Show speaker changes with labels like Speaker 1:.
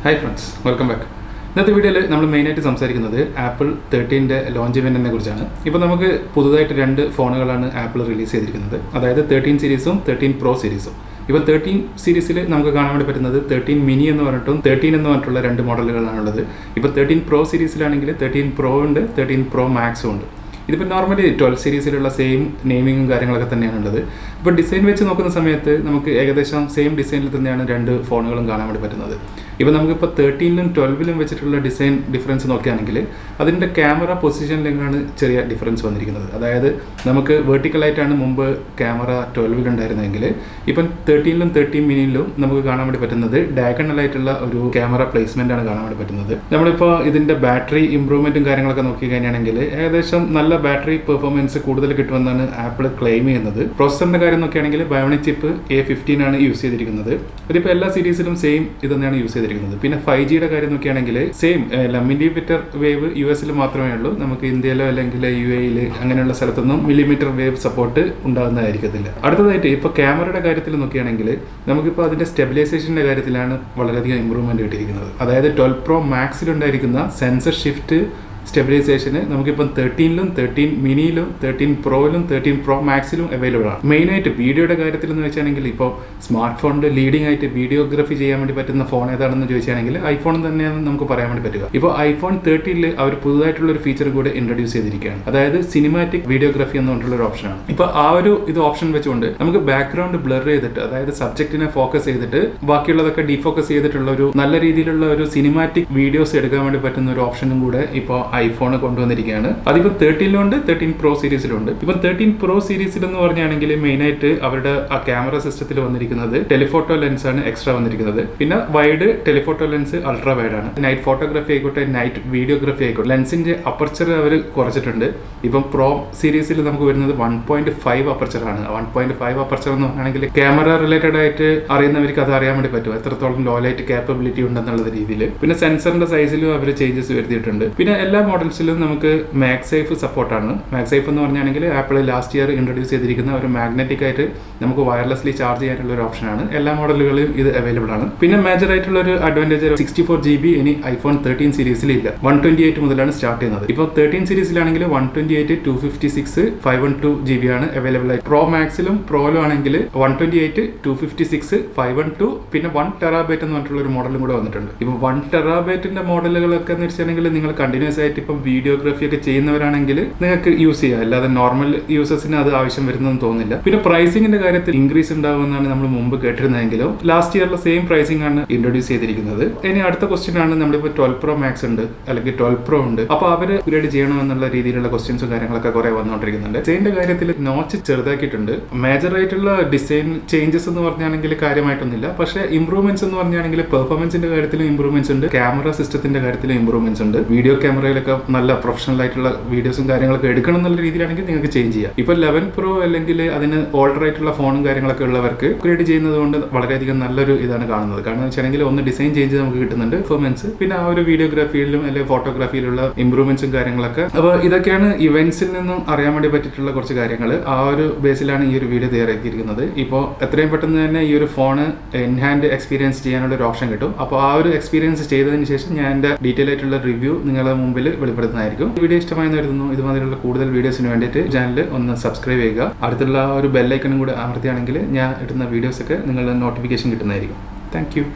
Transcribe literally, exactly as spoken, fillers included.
Speaker 1: Hi friends, welcome back. ഇന്നത്തെ വീഡിയോയിൽ നമ്മൾ മെയിനായിട്ട് സംസാരിക്കുന്നത് ആപ്പിൾ തേർട്ടീൻ്റെ ലോഞ്ച് ഇവൻറ്റിനെ കുറിച്ചാണ്. ഇപ്പോൾ നമുക്ക് പുതുതായിട്ട് രണ്ട് ഫോണുകളാണ് ആപ്പിൾ റിലീസ് ചെയ്തിരിക്കുന്നത്, അതായത് തേർട്ടീൻ സീരീസും തേർട്ടീൻ പ്രോ സീരീസും. ഇപ്പോൾ തേർട്ടീൻ സീരീസിൽ നമുക്ക് കാണാൻ വേണ്ടി പറ്റുന്നത് തേർട്ടീൻ മിനി എന്ന് പറഞ്ഞിട്ടും തേർട്ടീൻ എന്ന് പറഞ്ഞിട്ടുള്ള രണ്ട് മോഡലുകളാണുള്ളത്. ഇപ്പോൾ തേർട്ടീൻ പ്രോ സീരീസിലാണെങ്കിൽ തേർട്ടീൻ പ്രോ ഉണ്ട്, തേർട്ടീൻ പ്രോ മാക്സും ഉണ്ട്. ഇതിപ്പോൾ നോർമലി ട്വൽവ് സീരീസിലുള്ള സെയിം നെയിമിങ്ങും കാര്യങ്ങളൊക്കെ തന്നെയാണുള്ളത്. ഇപ്പോൾ ഡിസൈൻ വെച്ച് നോക്കുന്ന സമയത്ത് നമുക്ക് ഏകദേശം സെയിം ഡിസൈനിൽ തന്നെയാണ് രണ്ട് ഫോണുകളും കാണാൻ വേണ്ടി പറ്റുന്നത്. ഇപ്പോൾ നമുക്കിപ്പോൾ തേർട്ടീനിലും ട്വൽവിലും വെച്ചിട്ടുള്ള ഡിസൈൻ ഡിഫറൻസ് നോക്കുകയാണെങ്കിൽ അതിൻ്റെ ക്യാമറ പൊസിഷനിലാണ് ചെറിയ ഡിഫറൻസ് വന്നിരിക്കുന്നത്. അതായത് നമുക്ക് വെർട്ടിക്കലായിട്ടാണ് മുമ്പ് ക്യാമറ ട്വൽവിലുണ്ടായിരുന്നതെങ്കിൽ ഇപ്പം തേർട്ടീനിലും തേർട്ടീൻ മിനിയിലും നമുക്ക് കാണാൻ വേണ്ടി പറ്റുന്നത് ഡയഗണലായിട്ടുള്ള ഒരു ക്യാമറ പ്ലേസ്മെൻ്റ് ആണ് കാണാൻ വേണ്ടി പറ്റുന്നത്. നമ്മളിപ്പോൾ ഇതിൻ്റെ ബാറ്ററി ഇമ്പ്രൂവ്മെൻറ്റും കാര്യങ്ങളൊക്കെ നോക്കി കഴിഞ്ഞാണെങ്കിൽ ഏകദേശം നല്ല ബാറ്ററി പെർഫോമൻസ് കൂടുതൽ കിട്ടുമെന്നാണ് ആപ്പിൾ ക്ലെയിം ചെയ്യുന്നത്. പ്രോസസറിൻ്റെ കാര്യം നോക്കുകയാണെങ്കിൽ ബയോണിക് ചിപ്പ് എ ഫിഫ്റ്റീൻ ആണ് യൂസ് ചെയ്തിരിക്കുന്നത്. ഇതിപ്പോൾ എല്ലാ സീരീസിലും സെയിം ഇത് തന്നെയാണ് യൂസ് ചെയ്തിരിക്കുന്നത്. പിന്നെ ഫൈവ് ജിയുടെ കാര്യം നോക്കുകയാണെങ്കിൽ സെയിം മില്ലിമീറ്റർ വേവ് യു എസിൽ മാത്രമേ ഉള്ളൂ. നമുക്ക് ഇന്ത്യയിലോ അല്ലെങ്കിൽ യു എയിൽ അങ്ങനെയുള്ള സ്ഥലത്തൊന്നും മില്ലിമീറ്റർ വേവ് സപ്പോർട്ട് ഉണ്ടാകുന്നതായിരിക്കത്തില്ല. അടുത്തതായിട്ട് ഇപ്പോൾ ക്യാമറയുടെ കാര്യത്തിൽ നോക്കുകയാണെങ്കിൽ നമുക്കിപ്പോൾ അതിൻ്റെ സ്റ്റെബിലൈസേഷൻ്റെ കാര്യത്തിലാണ് വളരെയധികം ഇമ്പ്രൂവ്മെൻറ്റ് കിട്ടിയിരിക്കുന്നത്. അതായത് ട്വൽവ് പ്രോ മാക്സിലുണ്ടായിരിക്കുന്ന സെൻസർ ഷിഫ്റ്റ് സ്റ്റെബിലൈസേഷന് നമുക്കിപ്പം തേർട്ടീനിലും തേർട്ടീൻ മിനിയിലും തേർട്ടീൻ പ്രോയിലും തേർട്ടീൻ പ്രോ മാക്സിലും അവൈലബിൾ ആണ്. മെയിനായിട്ട് വീഡിയോയുടെ കാര്യത്തിൽ എന്ന് വെച്ചാണെങ്കിൽ ഇപ്പോൾ സ്മാർട്ട് ഫോണിൽ ലീഡിംഗ് ആയിട്ട് വീഡിയോഗ്രാഫി ചെയ്യാൻ വേണ്ടി പറ്റുന്ന ഫോൺ ഏതാണെന്ന് ചോദിച്ചാണെങ്കിൽ ഐഫോൺ തന്നെയാണ് നമുക്ക് പറയാൻ വേണ്ടി പറ്റുക. ഇപ്പോൾ ഐഫോൺ തേർട്ടീനിൽ അവർ പുതുതായിട്ടുള്ള ഒരു ഫീച്ചർ കൂടെ ഇൻട്രൊഡ്യൂസ് ചെയ്തിരിക്കുകയാണ്. അതായത് സിനിമാറ്റിക് വീഡിയോഗ്രാഫി എന്ന് പറഞ്ഞിട്ടുള്ള ഒരു ഓപ്ഷനാണ്. ഇപ്പോൾ ആ ഒരു ഇത് ഓപ്ഷൻ വെച്ചുകൊണ്ട് നമുക്ക് ബാക്ക്ഗ്രൗണ്ട് ബ്ലർ ചെയ്തിട്ട്, അതായത് സബ്ജക്റ്റിനെ ഫോക്കസ് ചെയ്തിട്ട് ബാക്കിയുള്ളതൊക്കെ ഡീഫോക്കസ് ചെയ്തിട്ടുള്ള ഒരു നല്ല രീതിയിലുള്ള ഒരു സിനിമാറ്റിക് വീഡിയോസ് എടുക്കാൻ വേണ്ടി പറ്റുന്ന ഒരു ഓപ്ഷനും കൂടെ ഇപ്പോൾ ഐഫോൺ കൊണ്ടുവന്നിരിക്കുകയാണ്. അതിപ്പോൾ തേർട്ടീനിലുണ്ട്, തേർട്ടീൻ പ്രോ സീരീസിലുണ്ട്. ഇപ്പം തേർട്ടീൻ പ്രോ സീരീസിൽ എന്ന് പറഞ്ഞാണെങ്കിൽ മെയിനായിട്ട് അവരുടെ ആ ക്യാമറ സിസ്റ്റത്തിൽ വന്നിരിക്കുന്നത് ടെലിഫോട്ടോ ലെൻസ് ആണ് എക്സ്ട്രാ വന്നിരിക്കുന്നത്. പിന്നെ wide telephoto lens ultra wide ആണ്. നൈറ്റ് ഫോട്ടോഗ്രാഫി ആയിക്കോട്ടെ, നൈറ്റ് വീഡിയോഗ്രാഫി ആയിക്കോട്ടെ, ലെൻസിന്റെ അപ്പർച്ചർ അവർ കുറച്ചിട്ടുണ്ട്. ഇപ്പം പ്രോ സീരീസിൽ നമുക്ക് വരുന്നത് വൺ പോയിന്റ് ഫൈവ് അപ്പർച്ചർ ആണ്. വൺ പോയിന്റ് ഫൈവ് അപ്പർച്ചർ എന്ന് പറഞ്ഞാണെങ്കിൽ ക്യാമറ റിലേറ്റഡ് ആയിട്ട് അറിയുന്നവർക്ക് അത് അറിയാൻ വേണ്ടി പറ്റും എത്രത്തോളം ലോ ലൈറ്റ് കാപ്പബിലിറ്റി ഉണ്ടെന്നുള്ള രീതിയിൽ. പിന്നെ സെൻസറിന്റെ സൈസിലും അവർ ചേഞ്ചസ് വരുത്തിയിട്ടുണ്ട്. പിന്നെ എല്ലാ മോഡൽസിലും നമുക്ക് മാഗ്സേഫ് സപ്പോർട്ടാണ്. മാഗ്സേഫ് എന്ന് പറഞ്ഞാണെങ്കിൽ ആപ്പിൾ ലാസ്റ്റ് ഇയർ ഇൻട്രൊഡ്യൂസ് ചെയ്തിരിക്കുന്ന ഒരു മാഗ്നറ്റിക് ആയിട്ട് നമുക്ക് വയർലെസ്ലി ചാർജ് ചെയ്യാനുള്ള ഒരു ഓപ്ഷനാണ്. എല്ലാ മോഡലുകളിലും ഇത് അവൈലബിൾ ആണ്. പിന്നെ മേജർ ആയിട്ടുള്ള ഒരു advantage sixty four G B ഇനി ഐഫോൺ തേർട്ടീൻ സീരീസിൽ ഇല്ല. വൺ ട്വന്റി എയ്റ്റ് മുതലാണ് സ്റ്റാർട്ട് ചെയ്യുന്നത്. ഇപ്പോൾ തേർട്ടീൻ സീരീസിലാണെങ്കിൽ one twenty eight two fifty six five one two G B ആണ് അവൈലബിൾ ആയി. പ്രോ മാക്സിലും പ്രോയിലും ആണെങ്കിൽ one twenty eight two fifty six five one two പിന്നെ വൺ ടെറാബൈറ്റ് എന്ന് പറഞ്ഞിട്ടുള്ള ഒരു മോഡലും കൂടെ വന്നിട്ടുണ്ട്. ഇപ്പോൾ വൺ ടെറാബൈറ്റിന്റെ മോഡലുകളൊക്കെ എന്ന് വെച്ചിട്ടുണ്ടെങ്കിൽ നിങ്ങൾ കണ്ടിന്യൂസ് ആയിട്ട് ഇപ്പം വീഡിയോഗ്രാഫി ഒക്കെ ചെയ്യുന്നവരാണെങ്കിൽ നിങ്ങൾക്ക് യൂസ് ചെയ്യാം. അല്ലാതെ നോർമൽ യൂസേഴ്സിന് അത് ആവശ്യം വരുന്നതെന്ന് തോന്നുന്നില്ല. പിന്നെ പ്രൈസിംഗിന്റെ കാര്യത്തിൽ ഇൻക്രീസ് ഉണ്ടാവുമെന്നാണ് നമ്മൾ മുമ്പ് കേട്ടിരുന്നതെങ്കിലും ലാസ്റ്റ് ഇയറിലെ സെയിം പ്രൈസിംഗ് ആണ് ഇൻട്രൊഡ്യൂസ് ചെയ്തിരിക്കുന്നത്. ഇനി അടുത്ത ക്വസ്റ്റ്യൻ ആണ്, നമ്മളിപ്പോൾ ട്വൽവ് പ്രോ മാക്സ് ഉണ്ട് അല്ലെങ്കിൽ ട്വൽവ് പ്രോ ഉണ്ട്, അപ്പോൾ അവർ അപ്ഗ്രേഡ് ചെയ്യണമെന്നുള്ള രീതിയിലുള്ള ക്വസ്റ്റ്യൻസും കാര്യങ്ങളൊക്കെ കുറെ വന്നുകൊണ്ടിരിക്കുന്നുണ്ട്. ഡിസൈനിന്റെ കാര്യത്തിൽ നോച്ച് ചെറുതാക്കിയിട്ടുണ്ട്. മേജർ ആയിട്ടുള്ള ഡിസൈൻ ചേഞ്ചസ് എന്ന് പറഞ്ഞാണെങ്കിൽ കാര്യമായിട്ടൊന്നുമില്ല. പക്ഷേ ഇംപ്രൂവ്മെന്റ്സ് എന്ന് പറഞ്ഞാണെങ്കിൽ പെർഫോമൻസിന്റെ കാര്യത്തിലും ഇംപ്രൂവ്മെന്റ്സ് ഉണ്ട്, ക്യാമറ സിസ്റ്റത്തിന്റെ കാര്യത്തിലും ഇംപ്രൂവ്മെന്റ്സ് ഉണ്ട്. വീഡിയോ ക്യാമറയിലൊക്കെ നല്ല പ്രൊഫഷണൽ ആയിട്ടുള്ള വീഡിയോസും കാര്യങ്ങളൊക്കെ എടുക്കണം എന്നുള്ള രീതിയിലാണെങ്കിൽ നിങ്ങൾക്ക് ചേഞ്ച് ചെയ്യാം. ഇപ്പൊ ലെവൻ പ്രോ അല്ലെങ്കിൽ അതിന് ഓൾഡർ ആയിട്ടുള്ള ഫോണും കാര്യങ്ങളൊക്കെ ഉള്ളവർക്ക് അപ്ഗ്രേഡ് ചെയ്യുന്നത് കൊണ്ട് വളരെയധികം നല്ലൊരു ഇതാണ് കാണുന്നത്. കാരണം വെച്ചാണെങ്കിൽ ഒന്ന് ഡിസൈൻ ചേഞ്ച് നമുക്ക് കിട്ടുന്നുണ്ട്, പെർഫോമൻസ്, പിന്നെ ആ ഒരു വീഡിയോഗ്രാഫിയിലും അല്ലെങ്കിൽ ഫോട്ടോഗ്രാഫിയിലുള്ള ഇംപ്രൂവ്മെന്റ്സും കാര്യങ്ങളൊക്കെ. അപ്പോൾ ഇതൊക്കെയാണ് ഇവന്റ്സിൽ നിന്നും അറിയാൻ വേണ്ടി പറ്റിയിട്ടുള്ള കുറച്ച് കാര്യങ്ങൾ. ആ ഒരു ബേസിലാണ് ഈ ഒരു വീഡിയോ തയ്യാറാക്കിയിരിക്കുന്നത്. ഇപ്പോൾ എത്രയും പെട്ടെന്ന് തന്നെ ഈ ഒരു ഫോൺ എൻഹാൻഡ് എക്സ്പീരിയൻസ് ചെയ്യാനുള്ള ഒരു ഓപ്ഷൻ കിട്ടും. അപ്പോൾ ആ ഒരു എക്സ്പീരിയൻസ് ചെയ്തതിന് ശേഷം ഞാൻ എൻ്റെ ഡീറ്റെയിൽ ആയിട്ടുള്ള റിവ്യൂ നിങ്ങളുടെ മുമ്പിൽ വെളിപ്പെടുത്തുന്നതായിരിക്കും. വീഡിയോ ഇഷ്ടമായെന്ന് കരുതുന്നു. ഇതുമാതിരിയുള്ള കൂടുതൽ വീഡിയോസിന് വേണ്ടിയിട്ട് ചാനൽ ഒന്ന് സബ്സ്ക്രൈബ് ചെയ്യുക. അടുത്തുള്ള ഒരു ബെല്ലൈക്കണും കൂടെ അമർത്തിയാണെങ്കിൽ ഞാൻ ഇടുന്ന വീഡിയോസൊക്കെ നിങ്ങളുടെ നോട്ടിഫിക്കേഷൻ കിട്ടുന്നതായിരിക്കും. Thank U.